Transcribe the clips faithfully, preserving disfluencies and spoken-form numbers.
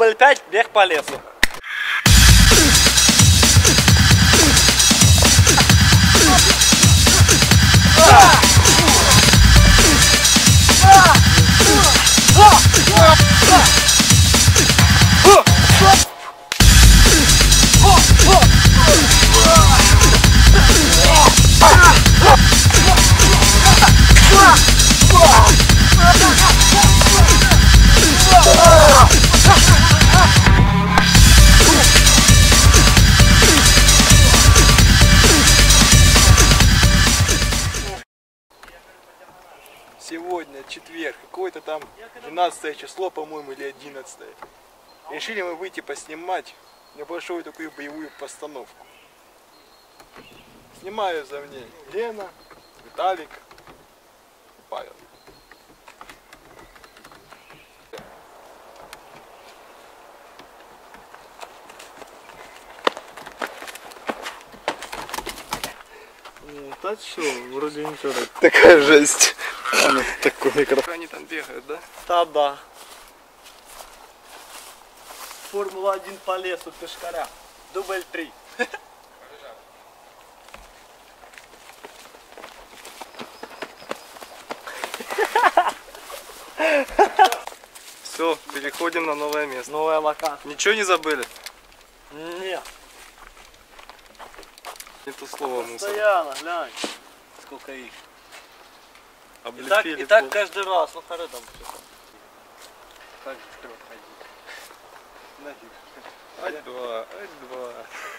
ноль пять, бег по лесу. Сегодня четверг, какое-то там двенадцатое число, по-моему, или одиннадцатое. Решили мы выйти поснимать небольшую такую боевую постановку. Снимаю за мне Лена, Виталик и Павел. Да что, вроде ничего так. Такая жесть. Ну, такой микрофон. Они там бегают, да? Да, да. Формула один по лесу пешкаря. Дубль три. Все, переходим на новое место. Новая локация. Ничего не забыли? Нет. Не то слово мусор. Постоянно, глянь. Сколько их. И так, Облепили и так пол. каждый раз. Ну хоро там все. Так вперед ходи. Ать два, ать два.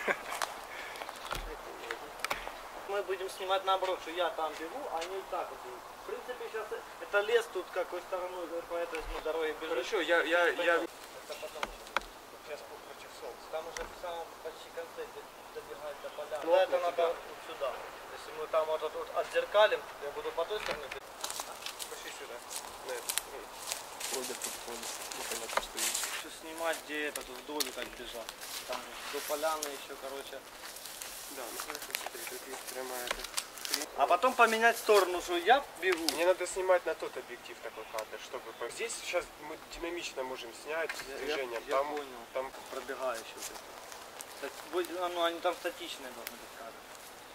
Мы будем снимать наоборот, что я там бегу, а они так вот. В принципе, сейчас это лес тут какой стороной по этой дороге бежит. Хорошо, я, я, я... Это потом сейчас против солнца. Там уже в самом почти конце добегать до поля. Ну, Но это вот надо сюда. вот сюда. Если мы там вот, вот отзеркалим, я буду по той стороне бегать. Пошли сюда. На это. Ходят тут, ходят. Непонятно, что есть. Еще снимать, где это тут вдоль как бежать. Там же до поляны еще, короче. Да, ну хорошо, смотри, тут есть прямая эта. А потом поменять сторону, что я бегу. Мне надо снимать на тот объектив такой кадр, чтобы... Здесь сейчас мы динамично можем снять Я- движением. я Там, понял. там Пробегающие вот эти. Кстати, будь- а, ну, они там статичные должны быть кадры.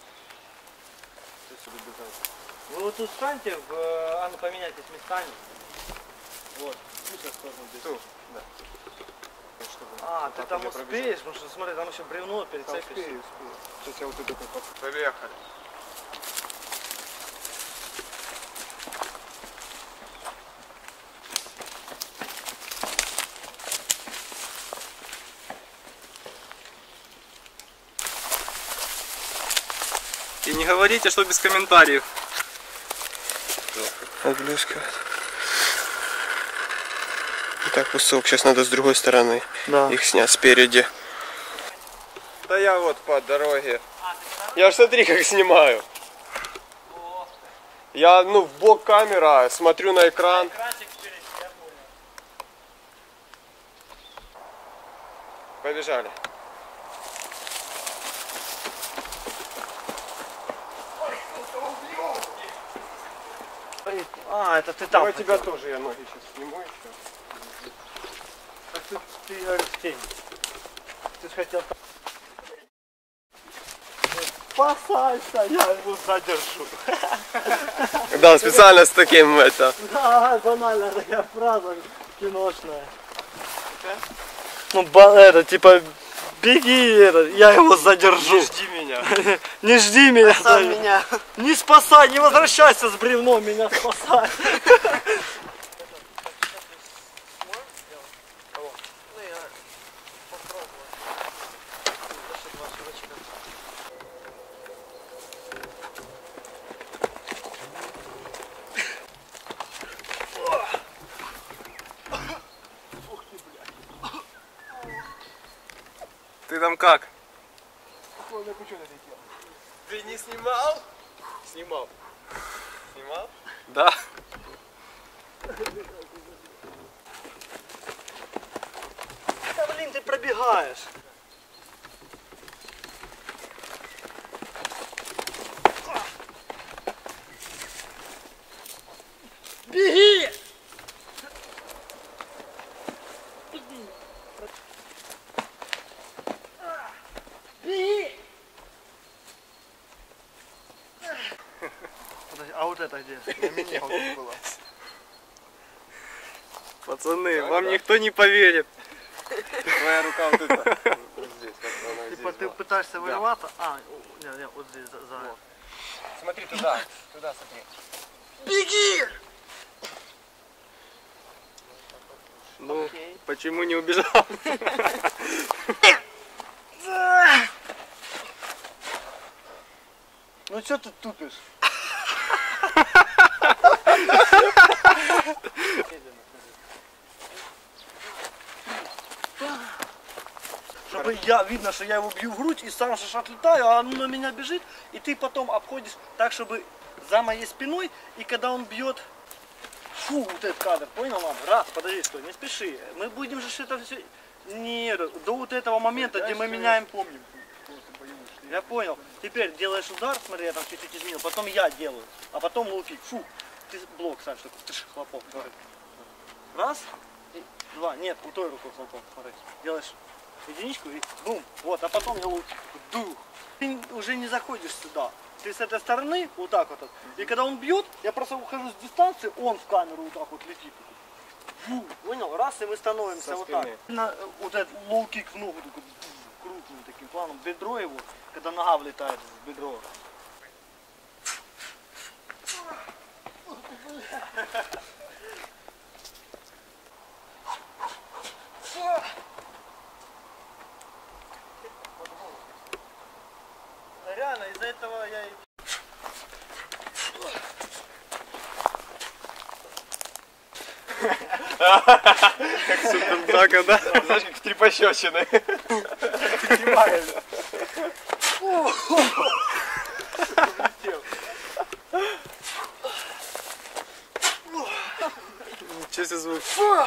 То есть сюда бежать. Вы вот тут встаньте, в, а ну поменяйтесь местами. Вот. Ну, сейчас тоже бежит. тут, да. Чтобы А, вот ты так там уже успеешь, пробежать. потому что смотри, там еще бревно Да, перецепишься. успею, успею. Сейчас я вот это как поехали. И не говорите, что без комментариев. Облескивает. Так, кусок. Сейчас надо с другой стороны Да. их снять спереди. Да я вот по дороге. Я ж смотри, как снимаю. Я, ну, в бок камера, смотрю на экран. Экранчик впереди, я понял. Побежали. А, это ты там. Давай тебя хотел. тоже, я ноги сейчас сниму еще. Так ты, ты говоришь, в тень. Ты же хотел там. Спасайся, я его задержу. Да, специально с таким это. Да, банальная такая фраза киношная. Ну, ба- это, типа, беги, это, я его задержу. Не жди меня. Не жди меня. Сам да. меня. Не спасай, не возвращайся с бревном, меня спасай. Ты там как? Ты не снимал? Снимал. Снимал? Да. Да блин, ты пробегаешь. Беги! вот это где? На меня вот тут было. Пацаны, Да, вам да. никто не поверит. Твоя рука вот это. Вот здесь. как она Типа здесь ты была. пытаешься вырываться. А, о, не, не, вот здесь за. за- Смотри туда. Туда смотри. Ну, Окей. почему не убежал? Ну что ты тупишь? Чтобы я видно, что я его бью в грудь и сам же отлетаю, а он на меня бежит, и ты потом обходишь так, чтобы за моей спиной, и когда он бьет, фу, вот этот кадр, понял, мам? Раз, подожди, стой, не спеши. Мы будем же это все не до вот этого момента, где мы меняем. Помним. Просто боевые шли. Я понял. Теперь делаешь удар, смотри, я там чуть-чуть изменил, потом я делаю, а потом лоу-кик. Фу, ты блок ставишь, такой тыш, хлопок. Смотри. Раз, и два, нет, у той рукой хлопок, смотри. Делаешь единичку и бум, вот, а потом я лоу-кик, такой, дух. Ты уже не заходишь сюда. Ты с этой стороны, вот так вот, и когда он бьет, я просто ухожу с дистанции, он в камеру вот так вот летит. Фу, понял? Раз, и мы становимся Со вот спины. так. На, э, вот этот лоу-кик в ногу, такой, крупным таким планом, бедро его, когда нога влетает в бедро. Реально, из-за этого я и... Как Супердака, да? Знаешь, как в три пощечины. Ничего себе звук.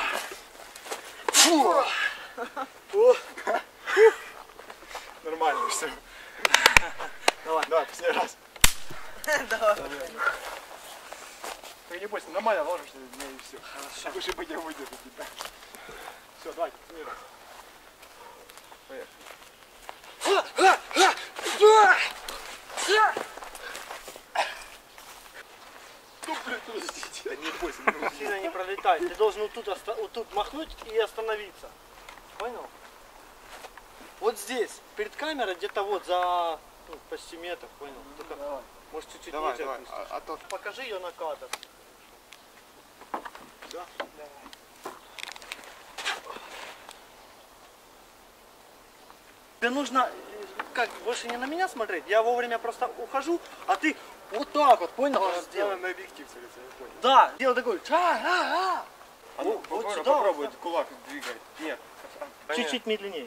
Нормально все. Давай. Давай, последний раз. Давай. Ты не бойся, нормально ложишься в меня и все. Хорошо. Выше бы я выдержу тебя. Все, давай, последний раз. Ну, блядь, подождите. Да не бойся, не бойся. Сильно не пролетай. Ты должен вот тут, оста- вот тут махнуть и остановиться. Понял? Вот здесь, перед камерой, где-то вот за ну, почти метр, понял? Только, Давай, может чуть-чуть Давай, ниже давай. опустишь. А, а то Покажи ее на кадр. да? Тебе нужно, э, как, больше не на меня смотреть, я вовремя просто ухожу, а ты вот так вот, понял? Надо Сделай. на объектив целиться, я понял. Да, делай такой, ча-а-а. А ну, Вот попробуй, сюда, попробуй вот кулак двигать. Нет. Да нет. чуть-чуть медленнее.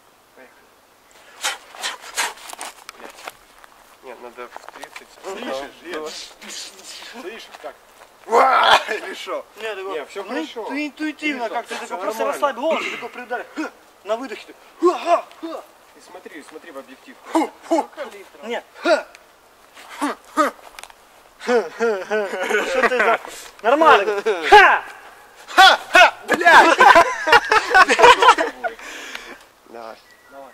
Нет, надо в тридцать. Слышишь, Слышишь, как? Ва! Или что? Не, такой, Не, всё ну, хорошо. ты интуитивно Вижу, как ты всё такой просто нормально. расслабь голову, ты такой приударь. Ха! На выдохе ты. Ха, ха. И смотри, смотри в объектив. Нет. Ха. Что ты за... Нормально. Ха! Давай. Давай.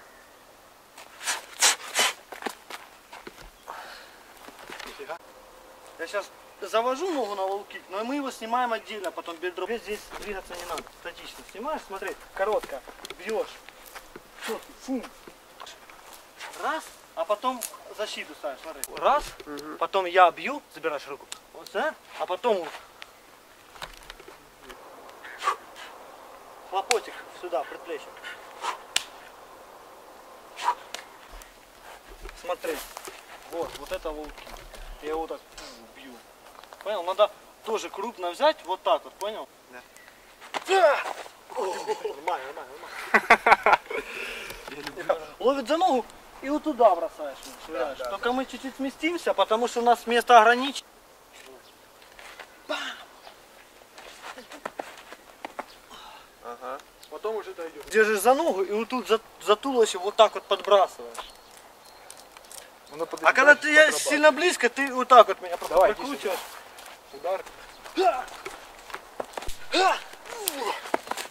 Я сейчас завожу ногу на лоу-кик, но мы его снимаем отдельно, потом бедро. Здесь двигаться не надо, статично снимаешь, смотри, коротко, бьешь, четко, фум. Раз, а потом защиту ставишь, смотри. Раз, потом я бью, забираешь руку, вот сюда, а потом хлопотик сюда, предплечье. Смотри, вот, вот это лоу-кик. Я его так бью. Понял? Надо тоже крупно взять, вот так вот, понял? Да. Нормально, нормально, нормально. Ловит за ногу и вот туда бросаешь. швыряешь. Только мы чуть-чуть сместимся, потому что у нас место ограничено. Ага. Потом уже дойдет. Держишь за ногу и вот тут за, за туловище вот так вот подбрасываешь. Надо подойти А когда дальше, ты я подрабатывать. сильно близко, ты вот так вот меня просто Давай, иди прокручиваешь. Удар.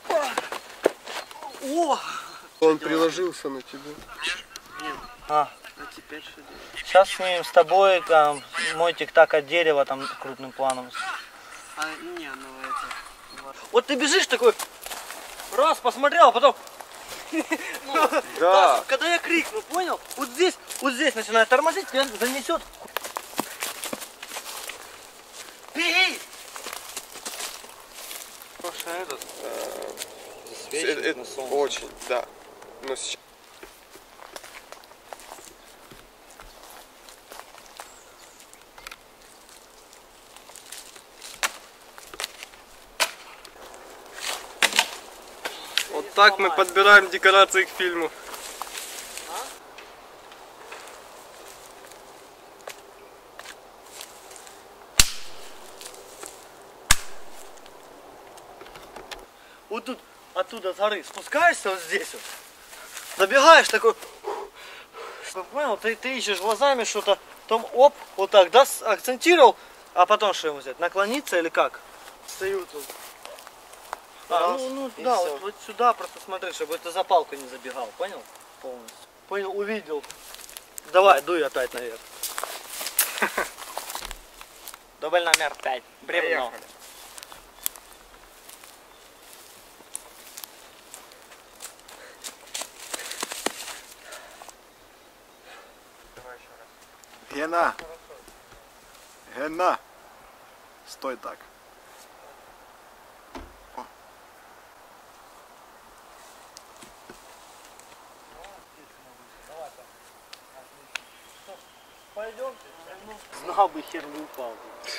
О! Он приложился на тебя. А, А теперь что делать? Сейчас снимем с тобой там, мой тик-так от дерева там крупным планом. А, не, ну это... Вот ты бежишь такой, раз, посмотрел, а потом... Да. Когда я крикну, понял? Вот здесь, вот здесь начинает тормозить, тебя занесет. Беги! Просто этот... Это, это очень, да. Но сейчас... Вот так мы подбираем декорации к фильму. Вот тут оттуда с горы спускаешься вот здесь вот, забегаешь такой, понял, ты, ты ищешь глазами что-то, потом оп, вот так, да, акцентировал, а потом что ему взять, наклониться или как? Стою тут. А, Раз, ну, ну и да, всё. вот, вот сюда просто смотри, чтобы это за палку не забегал, понял? Полностью. Понял, увидел. Давай, дуй опять наверх. Дубль номер пять. Бревно. Поехали. Гена! Гена! Стой так. Пойдемте. Знал бы, хер бы упал.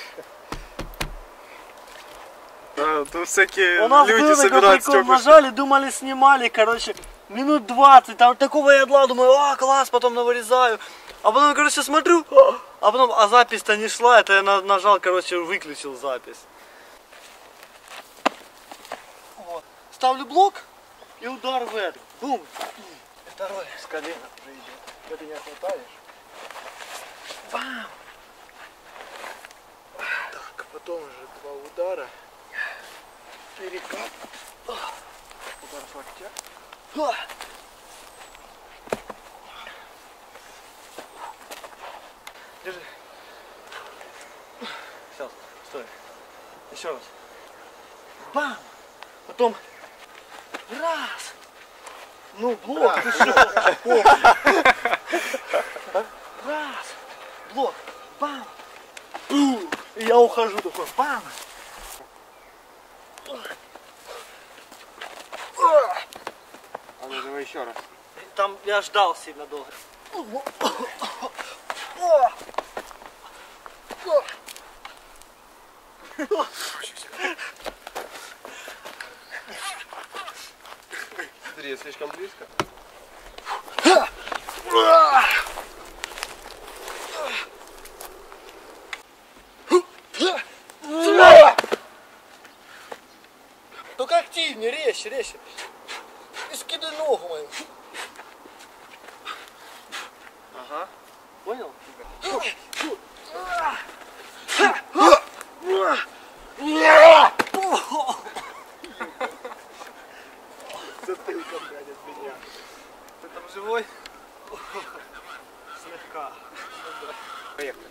Да, тут всякие У нас люди было собирают прикол, стёклышки. нажали, думали, снимали, короче, минут двадцать, там такого ядла, думаю, а, класс, потом навырезаю. А потом, короче, смотрю, а потом, а запись-то не шла, это я на- нажал, короче, выключил запись. Вот. Ставлю блок и удар в это. Бум. Второй с колена уже идет. Это не хватаешь? Бам. Так, потом уже два удара. Перекат. Удар с локтя. А. Держи. Сейчас, стой. Еще раз. Бам! Потом раз. Ну, блок, ты что? Раз. Блок. Бам. Бу. И я ухожу такой. Бам. А ну давай еще раз. Там я ждал сильно долго. Смотри, слишком близко. Только активнее, резче, резче. И скидай ногу мою. Ага. Понял? Затылком, блядь, от меня. Ты там живой? Слегка. Поехали.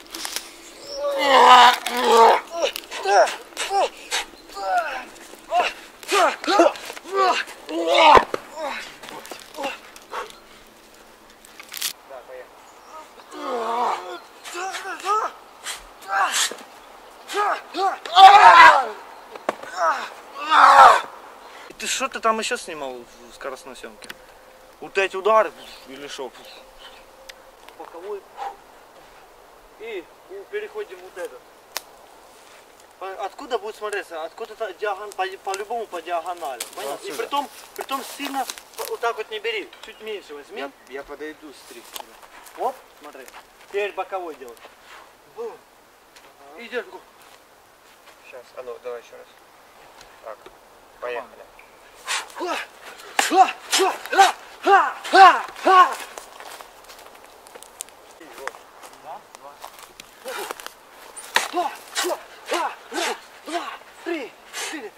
Ты что ты там еще снимал в скоростной съемке? Вот эти удары или что? Боковой. И переходим вот этот. По- Откуда будет смотреться? Откуда-то диагон, по- по-любому по диагонали. Понял? И при том, при том сильно вот так вот не бери. Чуть меньше возьми. Я, я подойду с три. Оп, смотри. Теперь боковой делай. Бум. И идешь. Сейчас, а ну давай еще раз. Так, поехали. Ха! Ха! Ха! Ха! Ха! Ха! Ха! Ха! Ха! Ха! Раз, два, три, четыре.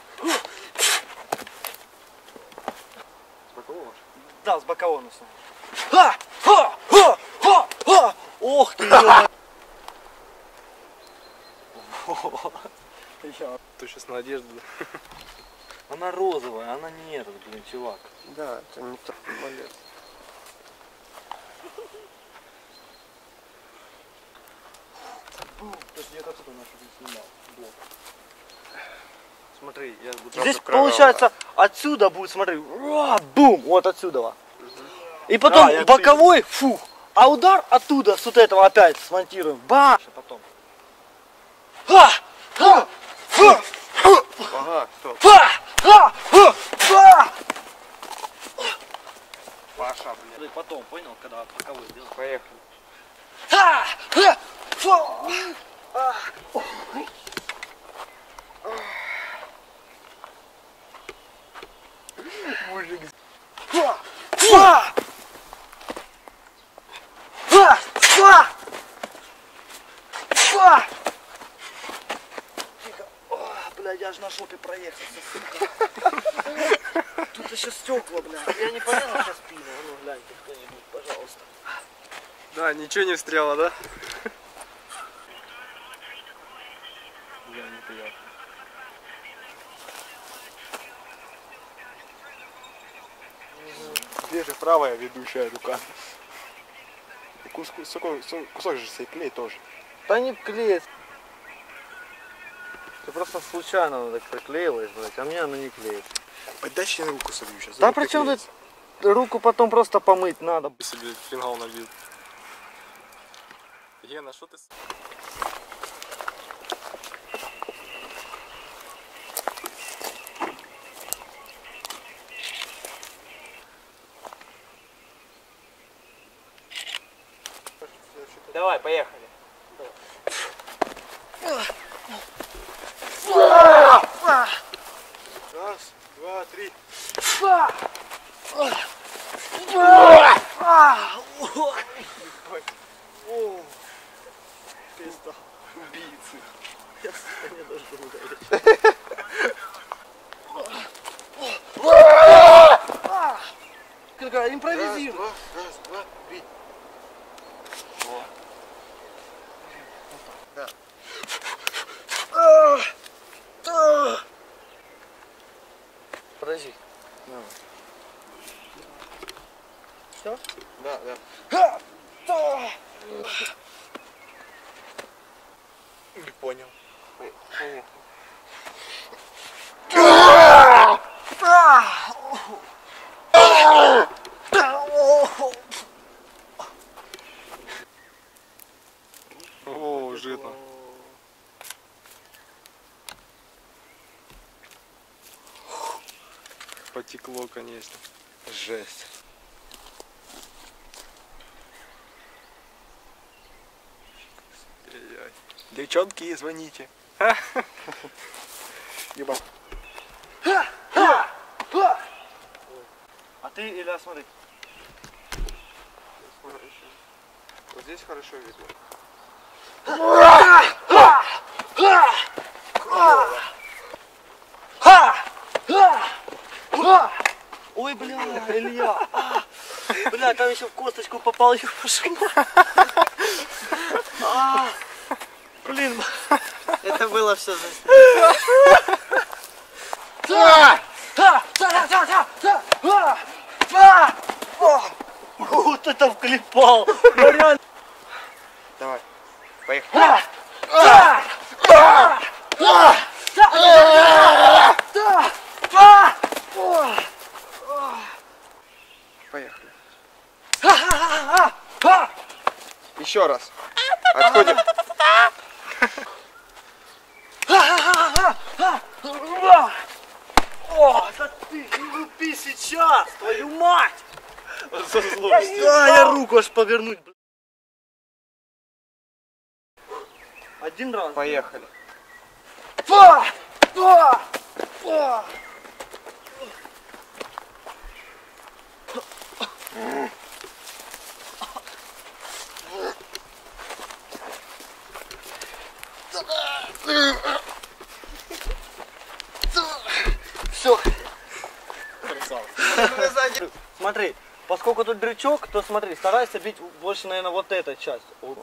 С бокового? Да, с бокового носа. Ха! Ха! Ха! Ха! А! Ох ты, ё-моё. То сейчас надежда. Она розовая, она не этот, блин, чувак. Да, это не тот малец. То есть я отсюда нашу снимал. Блок. Смотри, я буду... Здесь Здесь получается отсюда будет, смотри, уа, бум, вот отсюда. И потом А, я боковой, фух, а удар оттуда, с вот этого опять смонтируем. Ба! Потом. Ха! Ха! Ха! Ага, стоп. Ха! Ха! Ха! Ха! Паша, блин. Потом, понял, когда боковой сделал. Поехали. Ха! Ха! Фу! Мужик. Фа! Фа! Фа! Фа! Фа! Тихо. О, блядь, я же на жопе проехался, сука. Тут еще стекла, блядь. Я не понял сейчас спину. Ну, гляньте кто-нибудь, пожалуйста. Да, ничего не встряло, да? Я неприятно. Где же правая ведущая рука? Кусок, кусок, кусок же себе клей тоже. Да не клеится. Ты просто случайно так приклеилась, блядь, а мне она не клеится. Отдай я руку собью сейчас. Да при чем тут руку потом просто помыть надо. Себе фингал набил. Гена, что ты... Давай, поехали. Раз, два, три. О, пизда. Убийцы. Я не должен ударить. Какая импровизируй. Раз, два, раз, два, три. Да. Подожди. Все? Да, да. Не понял. Поехали. О, жирно. Потекло, конечно. Жесть. Ай-яй. Девчонки, звоните. Еба. А ты, Илья, смотри. Вот здесь хорошо видно. Ой, бля, Илья. А, бля, там еще в косточку попал, еще пошел. А, блин, это было все вот это вклепал. Ну, реально. Давай. Поехали. Поехали. Еще раз. Отходим. О, да ты не лупи сейчас, твою мать! Да, я руку аж повернуть. Один раз. Поехали. Фа! Фа! Фа! Все. Смотри, Поскольку тут дрючок, то смотри, старайся бить больше, наверное, вот этой частью. О.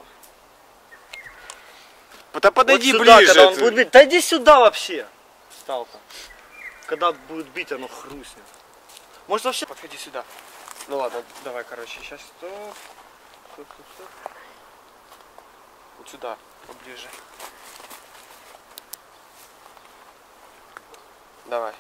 Да подойди Вот сюда, ближе. когда он ты. будет бить. Да иди сюда вообще. Сталка. Когда будет бить, оно хрустнет. Может вообще... Подходи сюда. Ну ладно, давай, короче, сейчас стоп. Стоп, стоп, стоп. Вот сюда, поближе. Давай.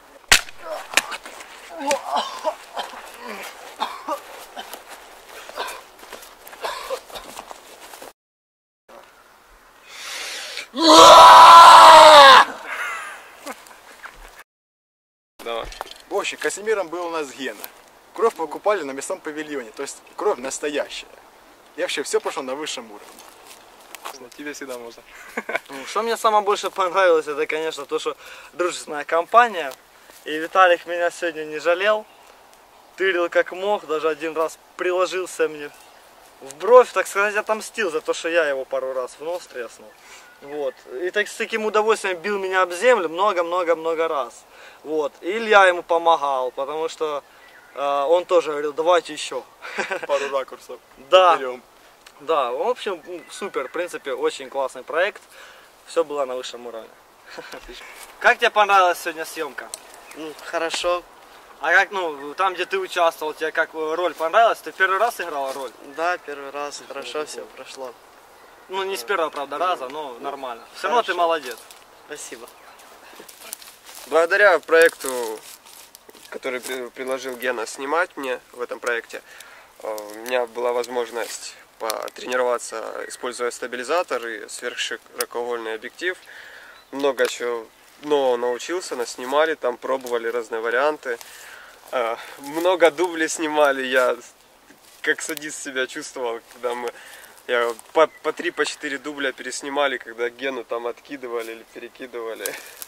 Давай. В общем, Казимиром был у нас Гена. Кровь покупали на мясном павильоне, то есть кровь настоящая. И вообще все прошло на высшем уровне. Тебе всегда можно. Ну, что мне самое больше понравилось, это, конечно, то, что дружественная компания. И Виталик меня сегодня не жалел. Тырил как мог, даже один раз приложился мне в бровь, так сказать, отомстил за то, что я его пару раз в нос треснул. Вот. И так, с таким удовольствием бил меня об землю много-много-много раз. Вот. И Илья ему помогал, потому что э, он тоже говорил, давайте еще. Пару ракурсов. Да. Берем. Да, в общем, супер, в принципе, очень классный проект. Все было на высшем уровне. Как тебе понравилась сегодня съемка? Ну, хорошо. А как, ну, там, где ты участвовал, тебе как роль понравилась? Ты первый раз играла роль? Да, первый раз. Хорошо все прошло. Ну, не с первого, правда, раза, но нормально. Все равно ты Хорошо. молодец. Спасибо. Благодаря проекту, который при- предложил Гена снимать мне в этом проекте, э, у меня была возможность потренироваться, используя стабилизатор и сверхширокоугольный объектив. Много чего нового научился, наснимали, там пробовали разные варианты. Э, Много дублей снимали, я как садист себя чувствовал, когда мы я по, по три, по четыре дубля переснимали, когда Гену там откидывали или перекидывали.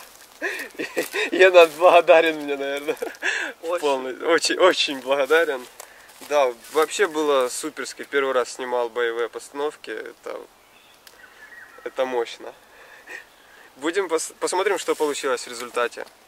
Гена благодарен мне, наверное. Очень. Полный, очень, очень благодарен. Да, вообще было суперски. Первый раз снимал боевые постановки. Это, это мощно. Будем пос, посмотрим, что получилось в результате.